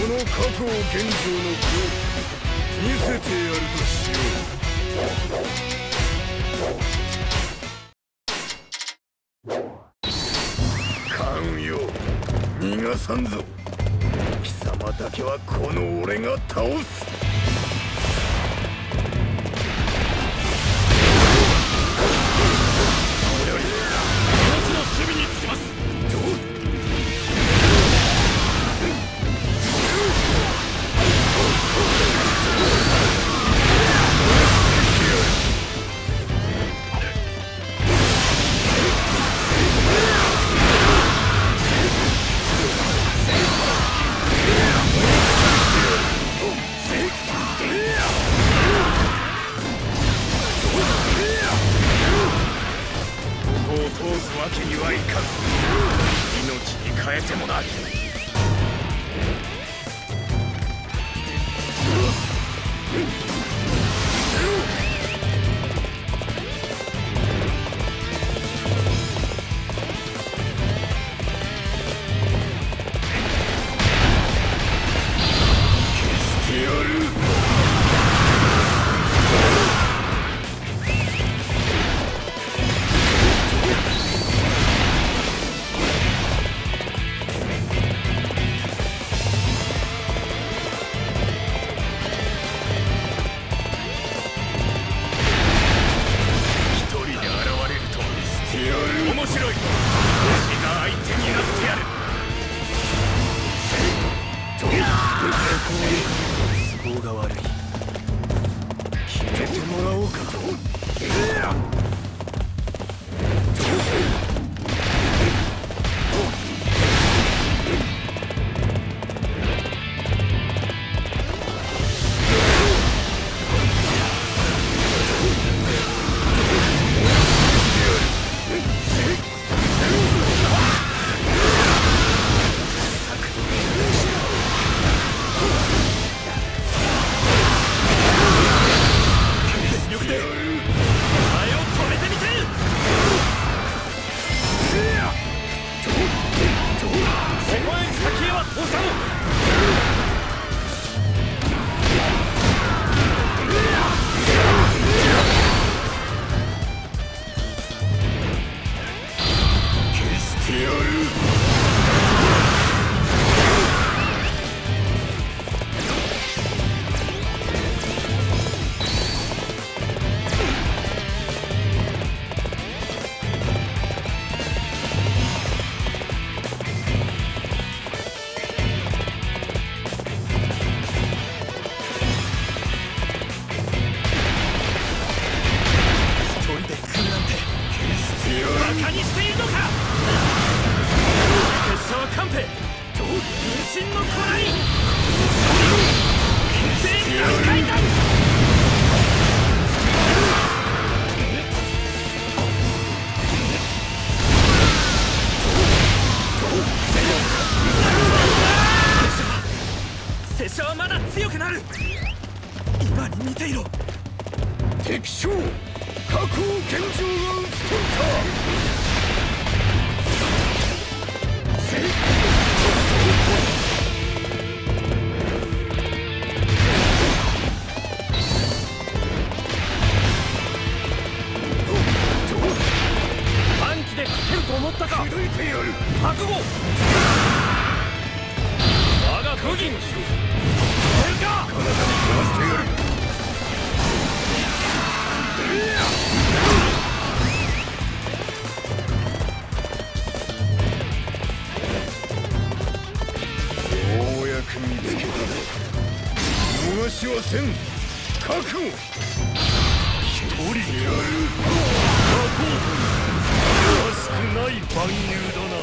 の過去を現状の功見せてやるとしよう。関羽よ、逃がさんぞ。貴様だけはこの俺が倒す。俺より命の守備につきます。通すわけにはいかん。命に変えてもな。消してやる。面白い。私が相手になってやる。都合が悪い。決めてもらおうか。拙者はまだ強くなる。今に見ていろ。敵将確保現状が討ち取った。短期で勝てると思ったか。口説いてやる。覚悟。我が武器のしろ。出るか。体に飛ばしてやる。ようやく見つけたぞ。逃しはせん。覚悟。一人やる。らしくない蛮勇だな。